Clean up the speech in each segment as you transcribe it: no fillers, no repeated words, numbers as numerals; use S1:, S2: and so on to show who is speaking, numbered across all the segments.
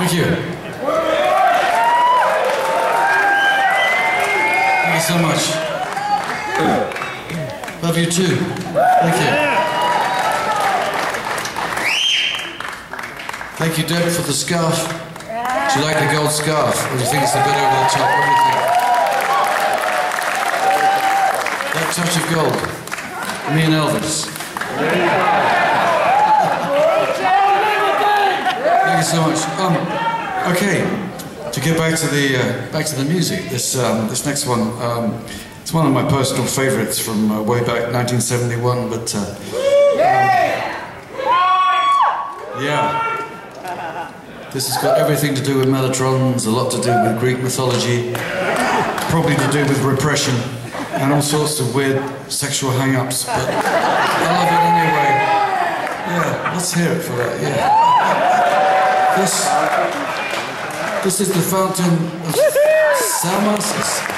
S1: Thank you. Thank you so much. Love you too. Thank you. Thank you, Deb, for the scarf. Do you like the gold scarf? Or do you think it's a bit over the top? What do you think? That touch of gold. Me and Elvis. Thank you so much. Okay, to get back to the music. This next one, it's one of my personal favourites from way back 1971. But yeah, this has got everything to do with Mellatrons, a lot to do with Greek mythology, probably to do with repression and all sorts of weird sexual hang-ups. But I love it anyway. Yeah, let's hear it for that. Yeah. This is the fountain of Salmacis.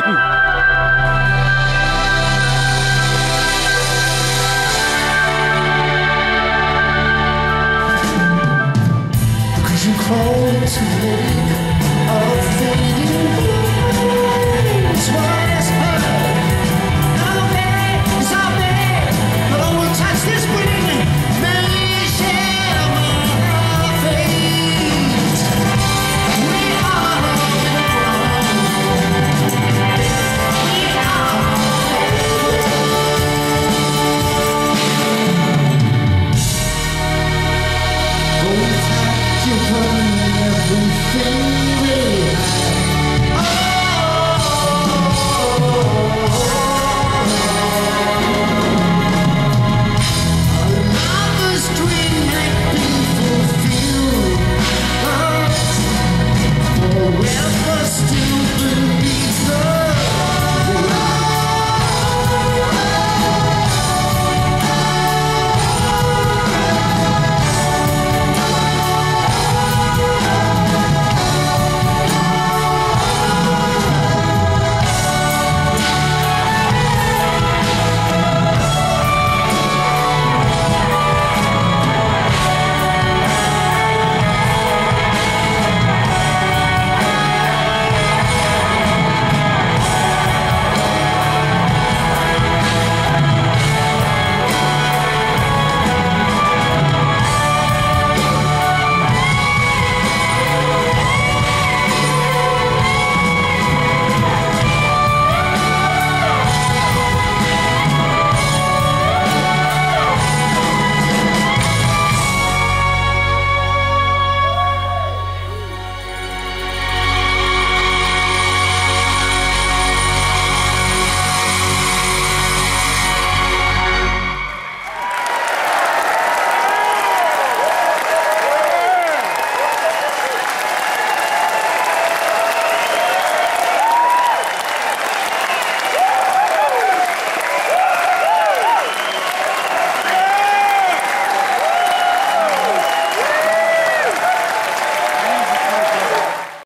S2: Because you crawl to me, a fading blaze.